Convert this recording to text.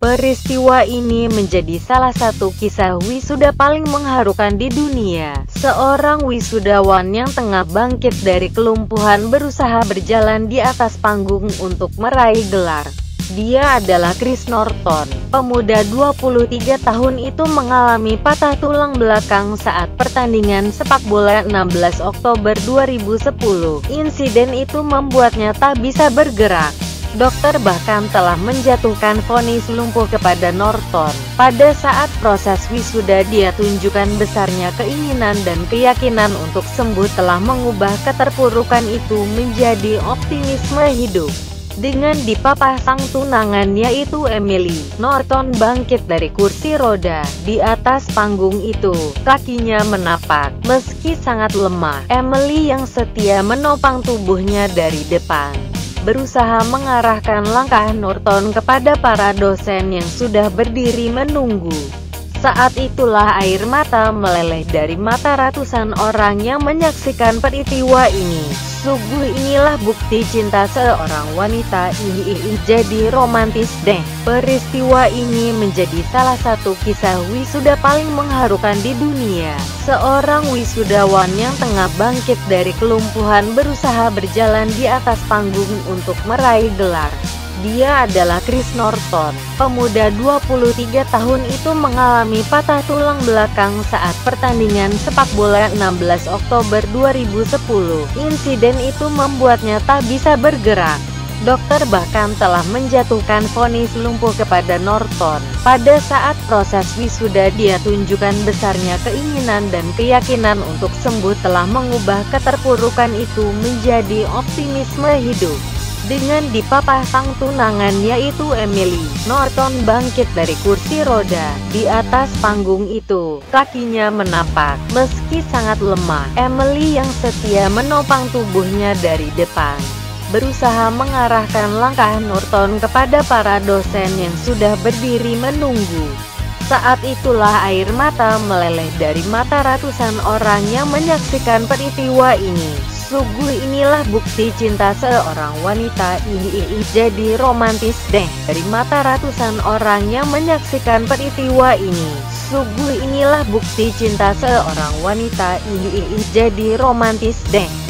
Peristiwa ini menjadi salah satu kisah wisuda paling mengharukan di dunia. Seorang wisudawan yang tengah bangkit dari kelumpuhan berusaha berjalan di atas panggung untuk meraih gelar. Dia adalah Chris Norton. Pemuda 23 tahun itu mengalami patah tulang belakang saat pertandingan sepak bola 16 Oktober 2010. Insiden itu membuatnya tak bisa bergerak. Dokter bahkan telah menjatuhkan vonis lumpuh kepada Norton. Pada saat proses wisuda, dia tunjukkan besarnya keinginan dan keyakinan untuk sembuh telah mengubah keterpurukan itu menjadi optimisme hidup. Dengan dipapasang tunangan yaitu Emily, Norton bangkit dari kursi roda. Di atas panggung itu, kakinya menapak. Meski sangat lemah, Emily yang setia menopang tubuhnya dari depan berusaha mengarahkan langkah Norton kepada para dosen yang sudah berdiri menunggu. Saat itulah air mata meleleh dari mata ratusan orang yang menyaksikan peristiwa ini. Sungguh inilah bukti cinta seorang wanita. Jadi romantis deh. Peristiwa ini menjadi salah satu kisah wisuda paling mengharukan di dunia. Seorang wisudawan yang tengah bangkit dari kelumpuhan berusaha berjalan di atas panggung untuk meraih gelar. Dia adalah Chris Norton. Pemuda 23 tahun itu mengalami patah tulang belakang saat pertandingan sepak bola 16 Oktober 2010. Insiden itu membuatnya tak bisa bergerak. Dokter bahkan telah menjatuhkan vonis lumpuh kepada Norton. Pada saat proses wisuda, dia tunjukkan besarnya keinginan dan keyakinan untuk sembuh telah mengubah keterpurukan itu menjadi optimisme hidup. Dengan dipapasang tunangan yaitu Emily, Norton bangkit dari kursi roda. Di atas panggung itu, kakinya menapak. Meski sangat lemah, Emily yang setia menopang tubuhnya dari depan berusaha mengarahkan langkah Norton kepada para dosen yang sudah berdiri menunggu. Saat itulah air mata meleleh dari mata ratusan orang yang menyaksikan peristiwa ini. Sungguh inilah bukti cinta seorang wanita. Jadi romantis deh. Dari mata ratusan orang yang menyaksikan peristiwa ini. Sungguh inilah bukti cinta seorang wanita. Jadi romantis deh.